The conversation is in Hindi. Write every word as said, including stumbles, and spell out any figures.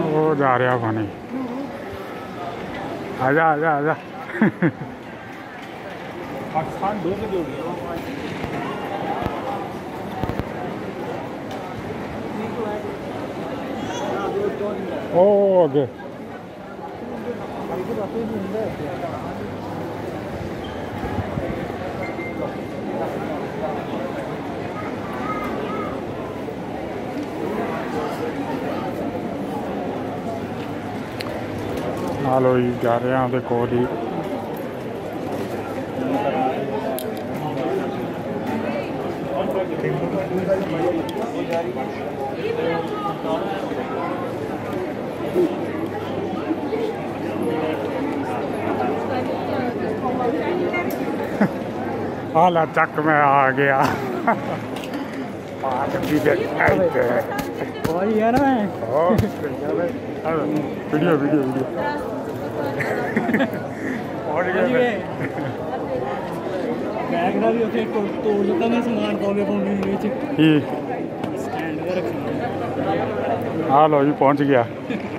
वो जा रहा पानी। आजा आजा आजा। पाकिस्तान दो में जोड़ी ओ आगे लो जी जा रहे हैं ਉਹਦੇ ਕੋਲ ਹੀ। हाला चक में आ गया। वीडियो वीडियो वीडियो बैग का भी उसे तोड़ दिता मैं समान पावे पावे ਵਿੱਚ ही स्टैंड पे रखना। हाँ लो जी पहुंच गया।